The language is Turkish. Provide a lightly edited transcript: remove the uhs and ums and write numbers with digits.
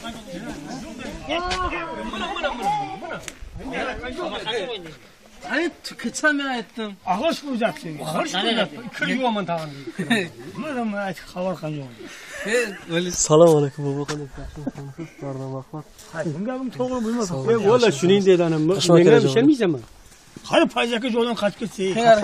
Hani tıkıtsam ya ettim. Ağız bulacaksın. Ağız bulacaksın. Kır yuvaman tağın. Mıram ayet haber kanıyor. Salam aleyküm baba kanka. Pardon bakma. Hayır, bunun doğru bulmaz. Valla şunu indi adam. Kaçma Neyine bir geleceğim şey mi yiyeceğim? Hayır payacak yoldan kaç gitsin.